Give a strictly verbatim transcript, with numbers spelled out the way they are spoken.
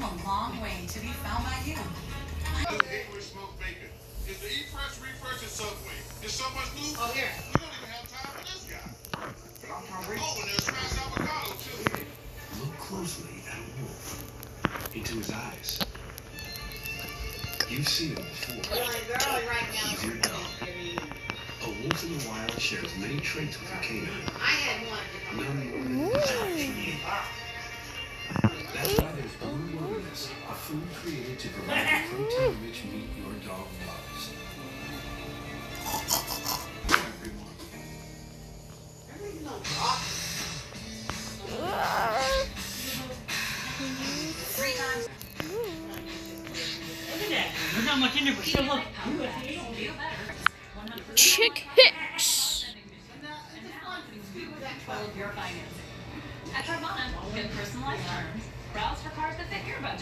came a long way to be found by you. English smoked bacon. Is the E-Press refresh at Subway? Is so much new? Oh, here. We don't even have time for this guy. Oh, and there's smashed avocado, too. Look closely at a wolf. Into his eyes. You've seen him before. He's your dog. A wolf in the wild shares many traits with your canine. I had one. None more than his affection. That's why there's Blue Wilderness, a food created to provide the protein-rich meat your dog loves. Everyone. Three times. Look at that. There's not much in there, but still look. Chick Hicks. Your financing. At Carvana, get personalized terms. Browse for cars that fit your budget.